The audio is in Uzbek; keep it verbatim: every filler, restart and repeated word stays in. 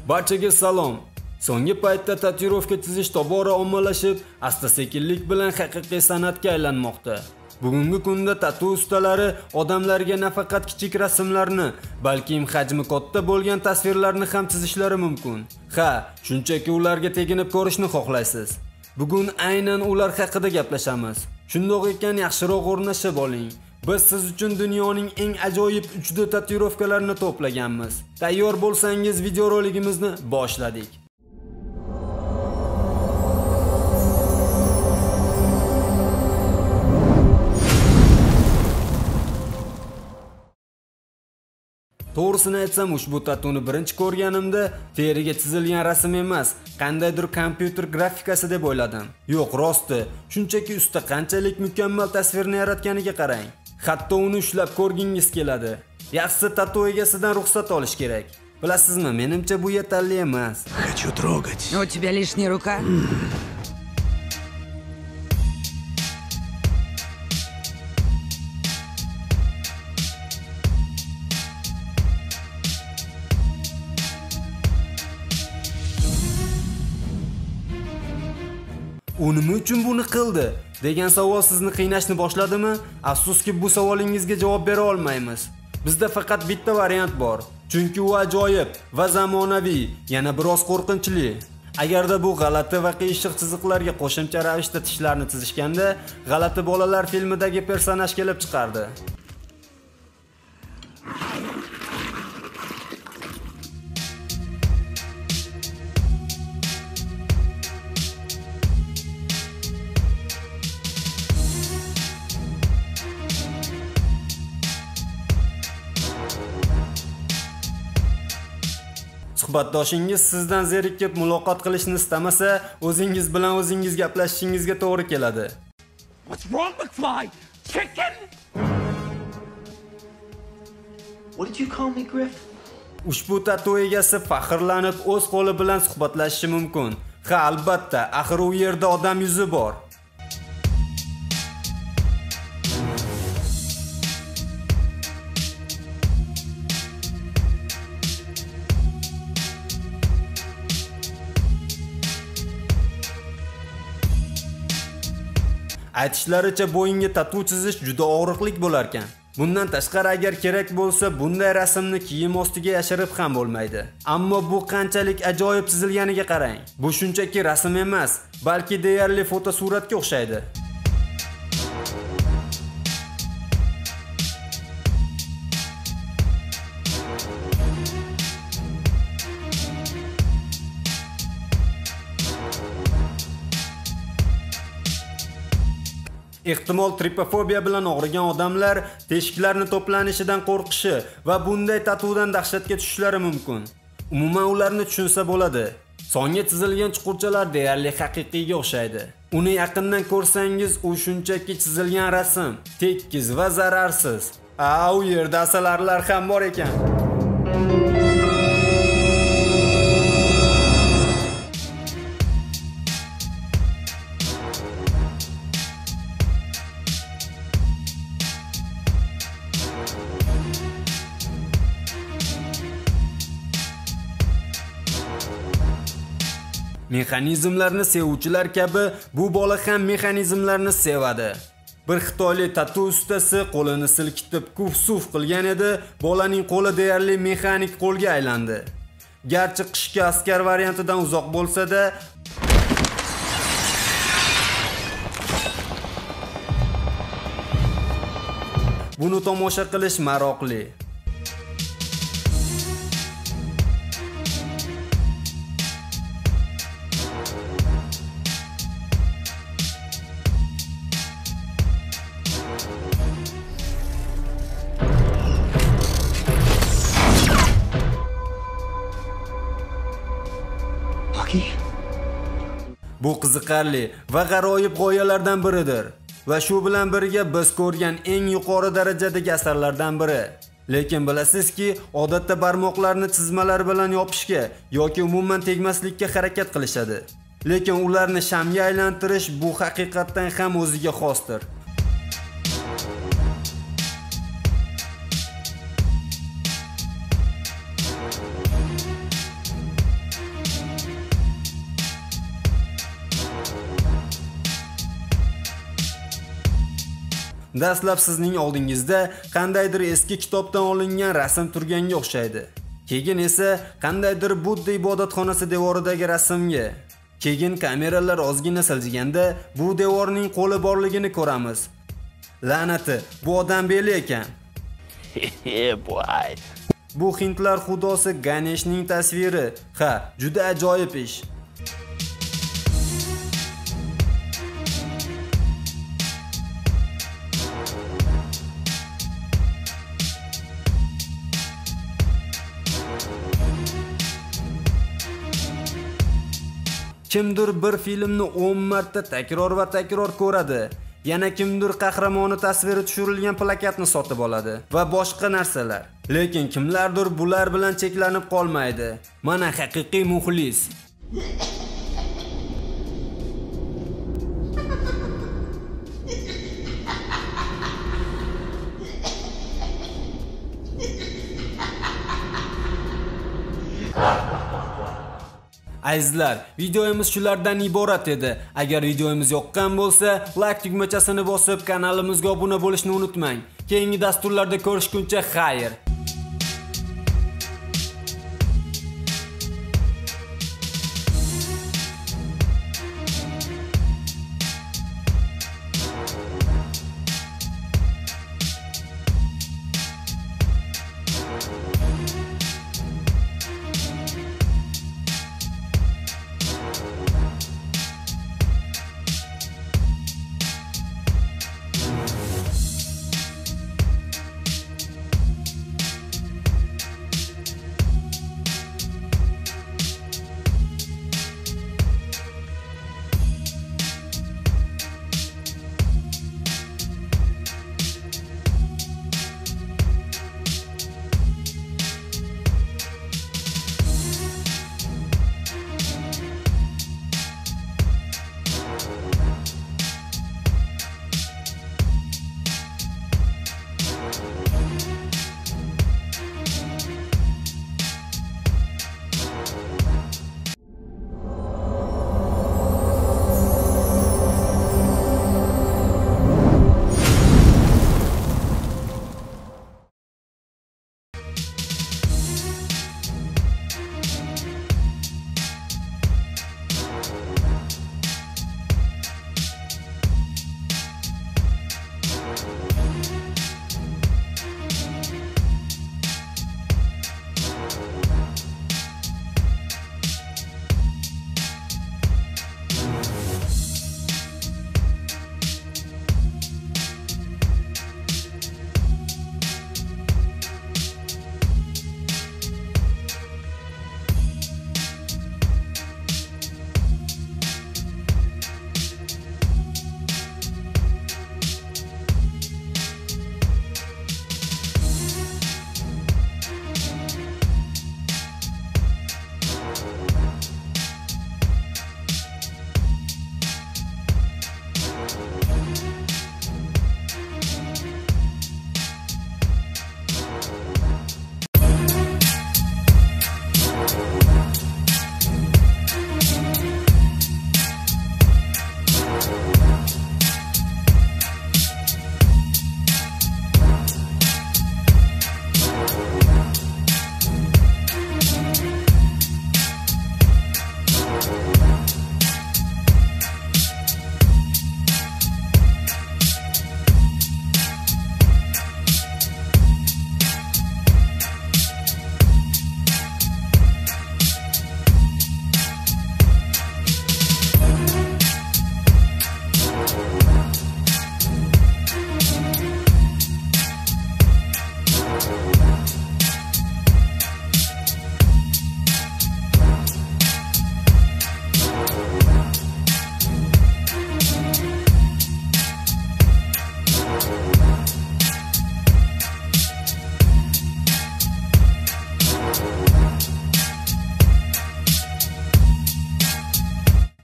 Barchaga salom. So'nggi paytda tatuirovka chizish tobora ommalashib, asta-sekinlik bilan haqiqiy san'atga aylanmoqda. Bugungi kunda tatu ustalari odamlarga nafaqat kichik rasmlarni, balki hajmi katta bo'lgan tasvirlarni ham chizishlari mumkin. Ha, shunchaki ularga teginib ko'rishni xohlaysiz. Bugun aynan ular haqida gaplashamiz. Shundoq ekan, yaxshiroq o'rnashib oling. Biz siz uchun dunyoning eng ajoyib uch D tatuirovkalarini to'plaganmiz. Tayyor bo'lsangiz, videorolikimizni boshladik. To'g'risini aytsam, ushbu tatuni birinchi ko'rganimda teriga chizilgan rasm emas, qandaydir kompyuter grafikasi deb o'yladim. Yo'q, rosti, shunchaki usta qanchalik mukammal tasvirni yaratganiga qarang. Hatto uni ushlab ko'rgingiz keladi. Yaxshisi tatu egasidan ruxsat olish kerak. Bilasizmi, menimcha bu yetarli emas. Хочу трогать. У тебя лишняя рука? U nima uchun buni qildi degan savol sizni qiynashni boshladimi? Afsuski, bu savolingizga javob bera olmaymiz. Bizda faqat bitta variant bor, chunki u ajoyib va zamonaviy, yana biroz qo'rqinchli. Agarda bu g'alati va qiyshiq chiziqlarga qo'shimcha ravishda tishlarni chizishganda, G'alati bolalar filmidagi personaj kelib chiqardi. Suhbatdoshingiz sizdan zerikib muloqot qilishni istamasa, o'zingiz bilan o'zingiz gaplashishingizga to'g'ri keladi. What's wrong, McFly? Chicken? What did you call me, Griff? Ushbu tatu egasi faxrlanib o'z qo'li bilan suhbatlashishi mumkin. Ha, albatta, axir u yerda odam yuzi bor. Aytishlaricha bo'yinga tatu chizish juda og'riqli bo'lar ekan. Bundan tashqari, agar kerak bo'lsa, bunday rasmni kiyim ostiga yashirib ham bo'lmaydi. Ammo bu qanchalik ajoyib chizilganiga qarang. Bu shunchaki rasm emas, balki deyarli fotosuratga o'xshaydi. Ehtimol tripofobiya bilan og'rigan odamlar teshiklarni to'planishidan qo'rqishi va bunday tatudan dahshatga tushishlari mumkin. Umuman ularni tushunsa bo'ladi. Songa chizilgan chuqurchalar deyarli haqiqiyga o'xshaydi. Uni yaqindan ko'rsangiz, u shunchaki chizilgan rasm, tekis va zararsiz. A, u yerda asalarilar ham bor ekan. Mexanizmlarni sevuvchilar kabi bu bola ham mexanizmlarni sevadi. Bir xitoylik tatu ustasi qo'lini silkitib kuf-suf qilgan edi, bolaning qo'li deyarli mexanik qo'lga aylandi. Garchi qishki askar variantidan uzoq bo'lsa-da, buni tomosha qilish maroqli. Bu qiziqarli va g'aroyib g'oyalardan biridir va shu bilan birga biz ko'rgan eng yuqori darajadagi asarlardan biri. Lekin bilasizki, odatda barmoqlarni chizmalar bilan yopishga yoki umuman tegmaslikka harakat qilishadi. Lekin ularni shamga aylantirish bu haqiqatdan ham o'ziga xosdir. Dastlab sizning oldingizda qandaydir eski kitobdan olingan rasm turganga o'xshaydi. Keyin esa qandaydir Budda ibodatxonasi devoridagi rasmga. Keyin kameralar ozgina siljiganda bu devorning qo'li borligini ko'ramiz. La'nati, bu odam beli ekan. Yeah, boy. Bu hindlar xudosi Ganeshning tasviri. Ha, juda ajoyib ish. Kimdir bir filmni o'n marta takror va takror ko'radi. Yana kimdir qahramoni tasviri tushirilgan plakatni sotib oladi va boshqa narsalar. Lekin kimlardir bular bilan cheklanib qolmaydi. Mana haqiqiy muxlis. Azizlar, videomiz shulardan iborat edi. Agar videomiz yoqqan bo'lsa, like tugmachasini bosib, kanalimizga obuna bo'lishni unutmang. Keyingi dasturlarda ko'rishguncha xayr.